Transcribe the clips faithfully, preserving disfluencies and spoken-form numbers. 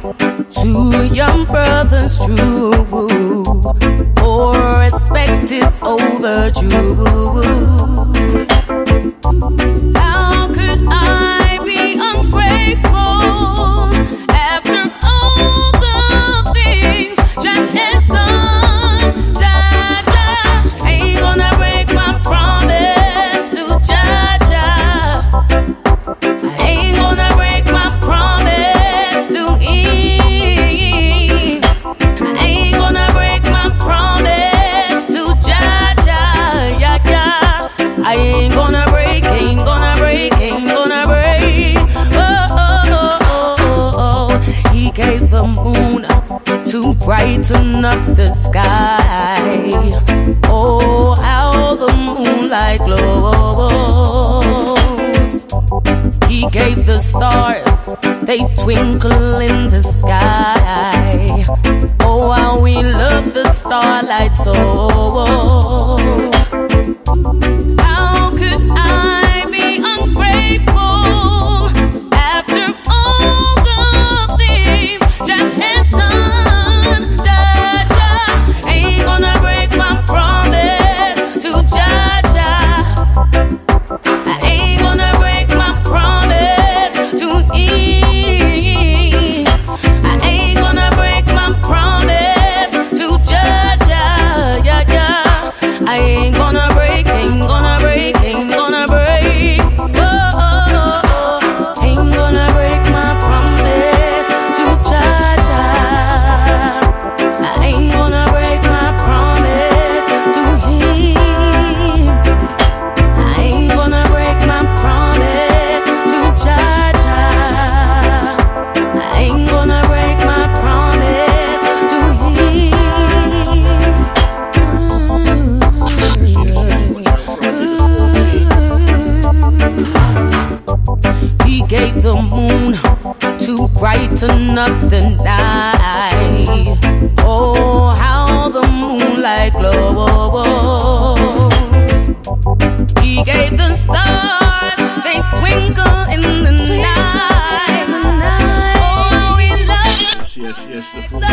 to young brothers true, for respect is overdue. How could I be ungrateful after all the things Jah has done? Jah, Jah, ain't gonna break my promise to Jah, Jah. I ain't gonna break my promise to Eve. I ain't gonna break my promise to Jah, Jah, yeah, yeah. I ain't gonna break, ain't gonna break, ain't gonna break. Oh, oh, oh, oh, oh. He gave the moon to brighten up the sky. Oh, how the moonlight glows. He gave the stars, they twinkle in the sky. Oh, how we love the starlight so. How could I be ungrateful after all the things Jah has done? Jah, Jah, ain't gonna break my promise to Jah, Jah. I ain't gonna break my promise to Eve. I ain't gonna break my promise to Jah, Jah, yeah, yeah. I ain't gonna break, ain't gonna break, ain't gonna break. Oh, oh, oh, oh. Ain't gonna break my promise to Jah, Jah. I ain't gonna break my promise to Him. I ain't gonna break my promise to Jah, Jah. I ain't gonna break my promise to Him. He gave the moon to brighten up the night. Oh, how the moonlight glows. He gave the stars, they twinkle in the night. Oh, we love Yes, yes, yes, the full so.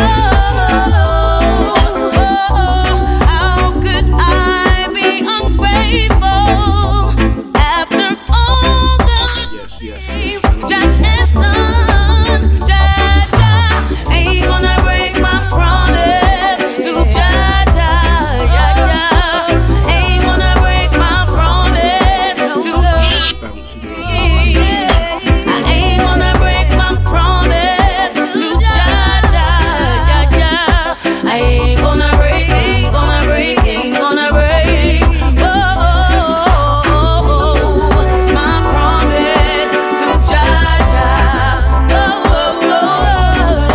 How could I be ungrateful after all the yes, yes, things yes. Jah has done? Jah, Jah, ain't gonna break my promise to Jah, Jah, yeah, yeah. Ain't gonna break my promise to Bounce it up. I ain't gonna break my promise to Jah, Jah, yeah, yeah. I ain't gonna break, ain't gonna break, ain't gonna break. Oh, oh, oh, oh, my promise to Jah, Jah. Oh, oh, oh,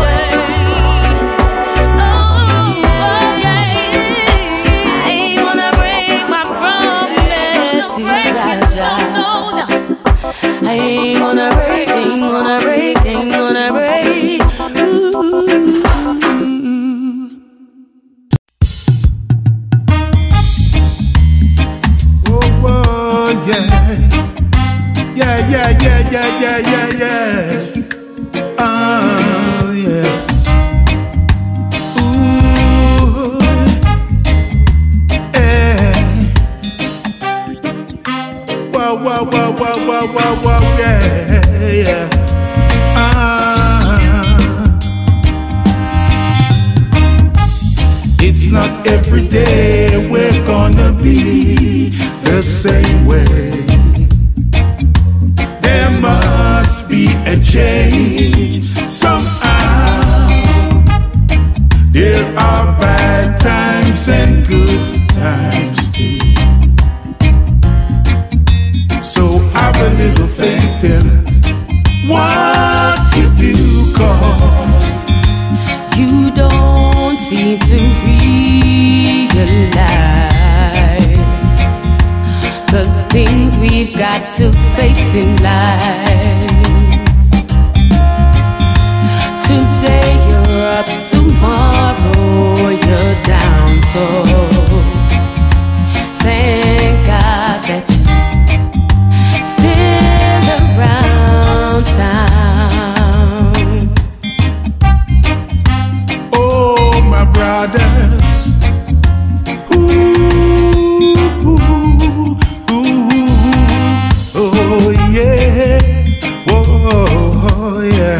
yeah. Oh, yeah. I ain't gonna break my promise to Jah, Jah. I ain't gonna break, ain't gonna break, ain't gonna break. Ooh. Oh, oh, yeah. Yeah, yeah, yeah, yeah, yeah, yeah, yeah. Oh, yeah. Ooh, yeah. Wow, wow, wow, wow, wow, wow, wow, yeah, yeah. Ah. It's not every day we're gonna be the same way. There must be a change somehow. There are bad times and good times too. So have a little faith in what you do, 'cause You don't seem to realize the things we've got to face in life. Today you're up, tomorrow you're down. So thank God that you're still around town. Oh yeah.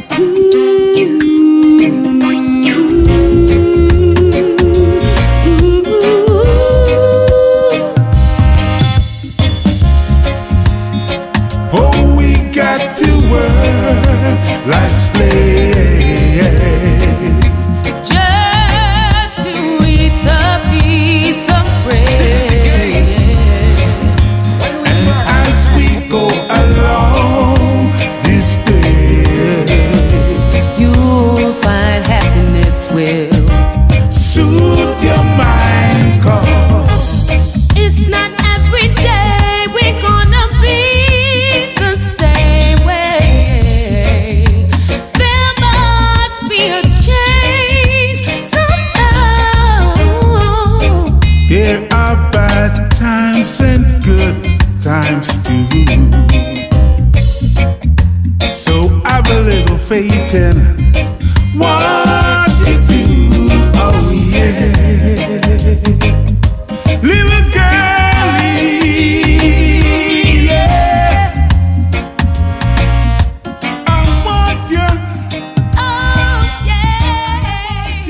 Oh, we got to work like slaves just to eat a piece of bread. And as we go along this day, you'll find happiness will soothe your mind, 'cause it's not every day we're gonna be the same way. There must be a change somehow. there are bad times and good times too. So have a little faith in what you do. Oh yeah, little girlie, yeah. I want you, Oh yeah.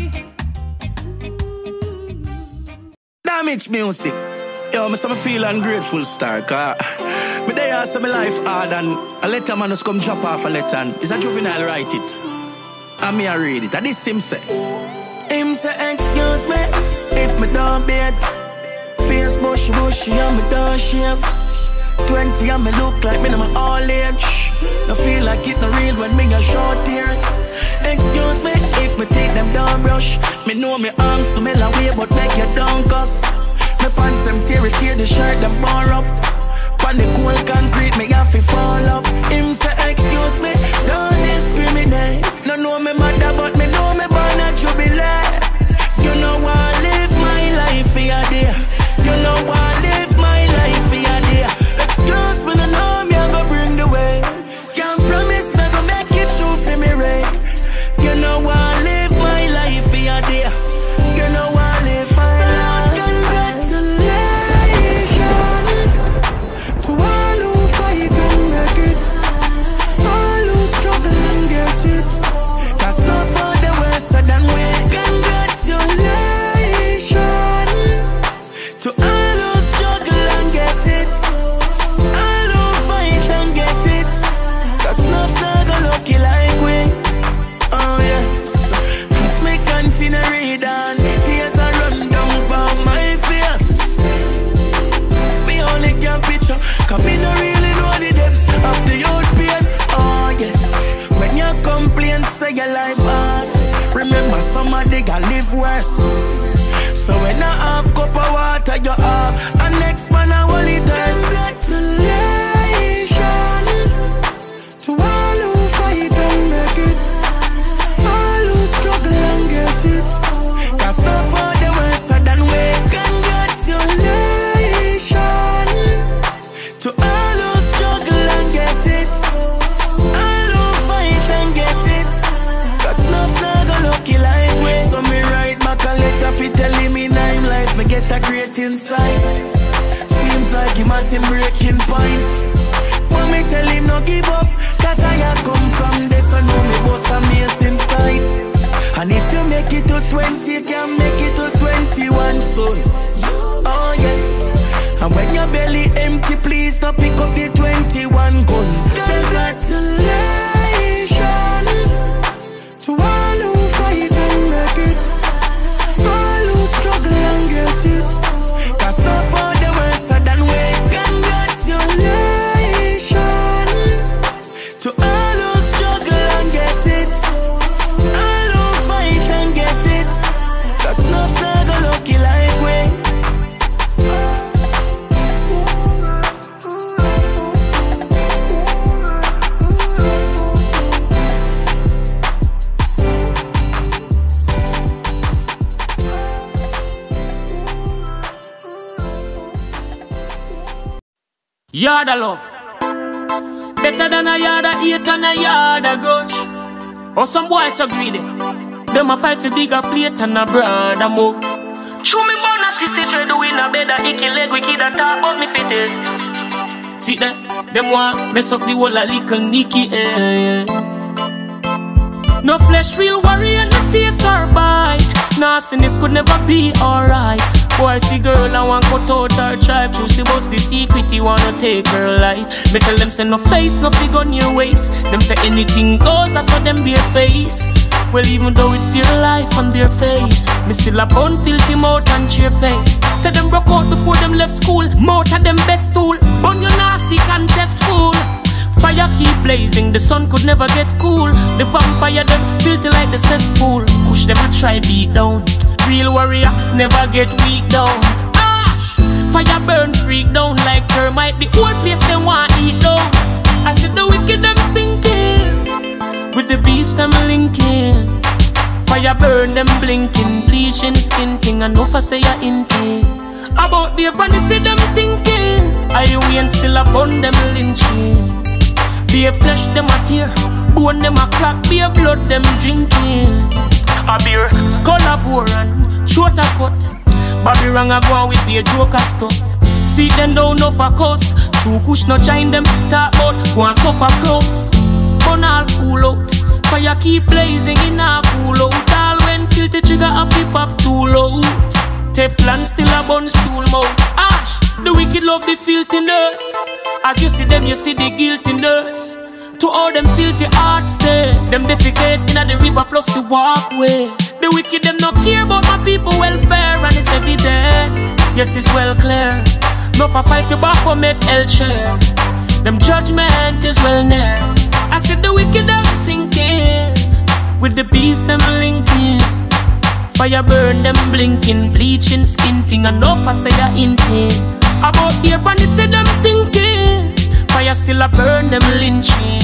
Damage music. Yo, me some feel ungrateful star, car. Me they ask me life hard and a letter man just come drop off a letter and it's a juvenile write it. And me I read it, and this him say. Him say, excuse me, if me don't bed. Face bushy bushy and me don't shave. Twenty and me look like me in my all age. No feel like it no real when me a short tears. Excuse me, if me take them down brush. Me know me arms smell away but make you down cuss. Me pants them tear it, tear the shirt them bar up. On the cold concrete, me have to fall up. Him say, excuse me, don't discriminate. No know me mother, but me know me born a jubilee. You know I live my life for your day. You know I live my life for your day. Excuse me, no know me I go bring the way. Can't promise me go make it true for me right. You know I live my life for your day. You know I live my so life. Cause me no really know the depths of the youth pain. Oh yes, when you complain say your life hard, remember somebody got live worse. So when I have cup of water you have, and next man I will eat thirst. Congratulations to all who fight and make it, all who struggle and get it. Cause no for the worse than we. Congratulations to all who struggle and get it, all who fight and get it. Cause nothing go lucky like we. So me write back a letter fi telling me nine life me get a great insight. Seems like him at him breaking point. But me tell him no give up, cause I have come from this. So know me boss amazing sight. And if you make it to twenty, you can make it to twenty-one soon. Oh yes. And when your belly empty, please don't pick up the twenty-one gun. Congratulations to all who fight and make it, all who struggle and get it. Cause no for the worse than we. Congratulations to all who struggle and get it, all who fight and get it. Cause nothing go lucky like we. Yard of love, better than a yard of hate and a yard of grudge. Oh, some boys so greedy, them a fight for bigger plate and a broader mug. Show me bona sissy try to win a better icky leg, we kid a talk about me fitted. See that? Them want mess up the whole a little Nicky, eh. No flesh, real warrior, no taste or bite. Nastiness could never be alright. Boy, see girl, I want cut out her tribe. Choose the boss, the secret, he wanna take her life. Me tell them say no face, no fig on your waist. Them say anything goes, that's what them bare face. Well, even though it's their life on their face, me still a bun filthy mouth and cheer face. Say them broke out before them left school. Mouth of them best tool. Bun your nasty contest fool. Fire keep blazing, the sun could never get cool. The vampire them filthy like the cesspool. Push them a try beat down. Real warrior never get weak down. Ash, fire burn freak down like termite. The whole place they want eat down. I see the wicked them sinking, with the beast I'm linking. Fire burn them blinking, bleaching skin king. And no for say you're in king. About the vanity them thinking, I win still upon them lynching. Be a flesh them a tear, bone them a crack, be a blood them drinking. A beer, skull a bore and throat a cut. Bobby Rang a go on with be a joker stuff. See them down no for cuss. True kush no join them, talk about go and suffer cruff. Bun all fool out, fire keep blazing in a cool out. All when filthy trigger a pip up too loud. Teflon still a bun stool mouth. Ash, the wicked love the filthiness. As you see them, you see the guiltiness. To all them filthy hearts there, them defecate in the river plus the walkway. The wicked them no care about my people welfare, and it's evident. Yes, it's well clear. No for fight you back for met hell share. Them judgment is well near. I see the wicked them sinking, with the beast them linking. Fire burn them blinking, bleaching skin thing. And no for say you're inting. About the vanity them thinking, fire still a burn them lynching.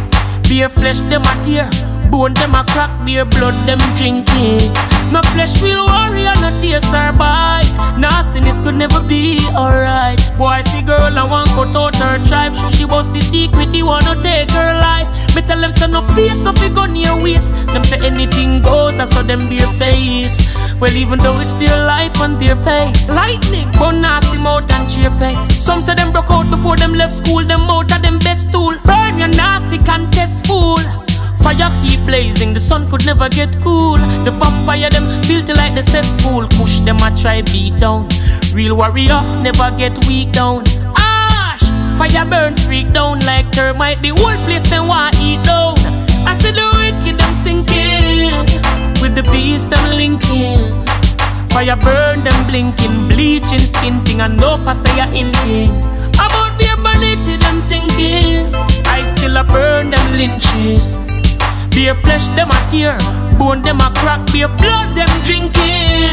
Beer flesh them a tear, bone them a crack, beer blood them drinking. No flesh real warrior, no tears or bite. Nastiness could never be alright. Boy, see girl, I want cut out her tribe. So she bust the secret, he wanna take her life. Me tell them say no face, no fig on your waist. Them say anything goes, I saw them bare face. Well, even though it's their life on their face. Lightning, bun nasty mouth and cheer face. Some say them broke out before them left school. Them out of them best tool. Burn your nasty contest fool. Fire keep blazing, the sun could never get cool. The vampire them filthy like the cesspool. Push them a try beat down. Real warrior never get weak down. Ash, fire burn freak down like termite. The whole place them want eat down. I see the wicked them sinking, with the beast them linking. Fire burn them blinking, bleaching skin thing. And no for say you're inting. About their vanity them thinking, I still a burn them lynching. Beer flesh them a tear, bone them a crack, beer blood them drinking.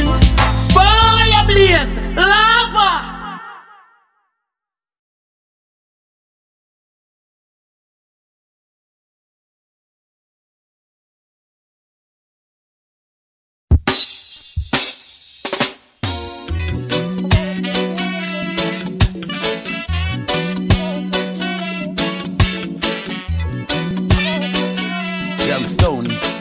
Fire blaze, lava. Gemstone.